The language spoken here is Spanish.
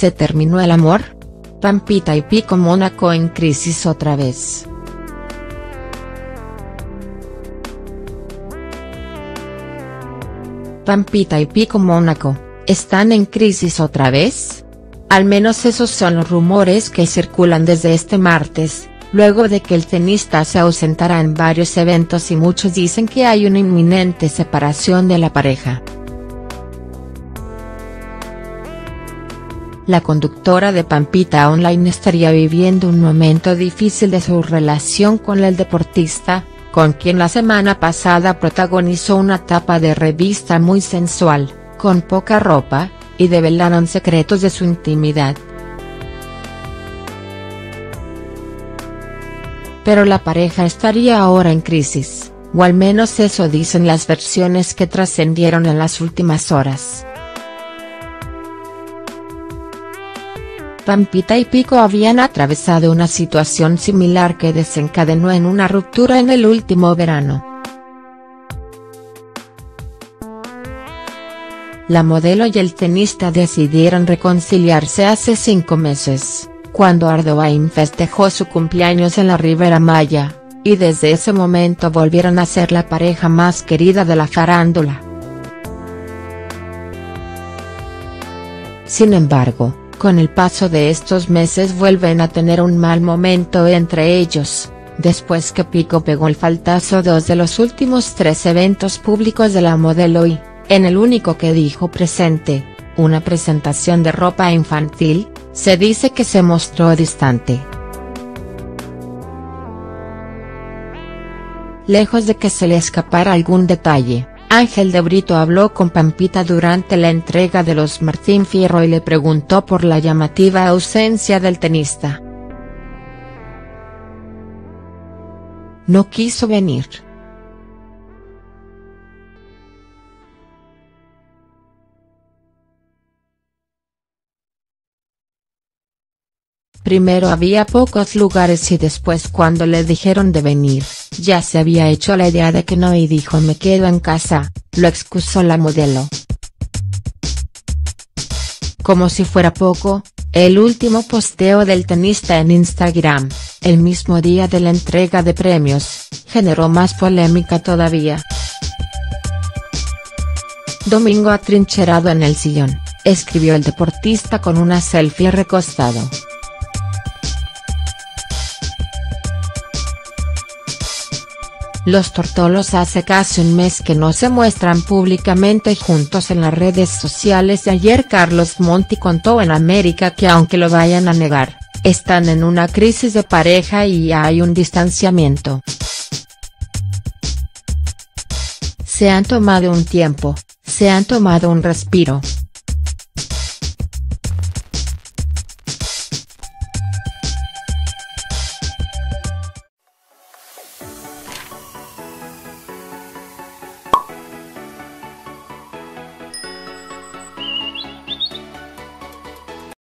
¿Se terminó el amor? Pampita y Pico Mónaco en crisis otra vez. Pampita y Pico Mónaco, ¿están en crisis otra vez? Al menos esos son los rumores que circulan desde este martes, luego de que el tenista se ausentara en varios eventos y muchos dicen que hay una inminente separación de la pareja. La conductora de Pampita Online estaría viviendo un momento difícil de su relación con el deportista, con quien la semana pasada protagonizó una tapa de revista muy sensual, con poca ropa, y develaron secretos de su intimidad. Pero la pareja estaría ahora en crisis, o al menos eso dicen las versiones que trascendieron en las últimas horas. Pampita y Pico habían atravesado una situación similar que desencadenó en una ruptura en el último verano. La modelo y el tenista decidieron reconciliarse hace 5 meses, cuando Ardoain festejó su cumpleaños en la Riviera Maya, y desde ese momento volvieron a ser la pareja más querida de la farándula. Sin embargo, con el paso de estos meses vuelven a tener un mal momento entre ellos, después que Pico pegó el faltazo 2 de los últimos 3 eventos públicos de la modelo y, en el único que dijo presente, una presentación de ropa infantil, se dice que se mostró distante. Lejos de que se le escapara algún detalle, Ángel de Brito habló con Pampita durante la entrega de los Martín Fierro y le preguntó por la llamativa ausencia del tenista. No quiso venir. Primero había pocos lugares y después cuando le dijeron de venir, ya se había hecho la idea de que no y dijo me quedo en casa, lo excusó la modelo. Como si fuera poco, el último posteo del tenista en Instagram, el mismo día de la entrega de premios, generó más polémica todavía. Domingo atrincherado en el sillón, escribió el deportista con una selfie recostado. Los tortolos hace casi un mes que no se muestran públicamente juntos en las redes sociales y ayer Carlos Monti contó en América que aunque lo vayan a negar, están en una crisis de pareja y hay un distanciamiento. Se han tomado un tiempo, se han tomado un respiro.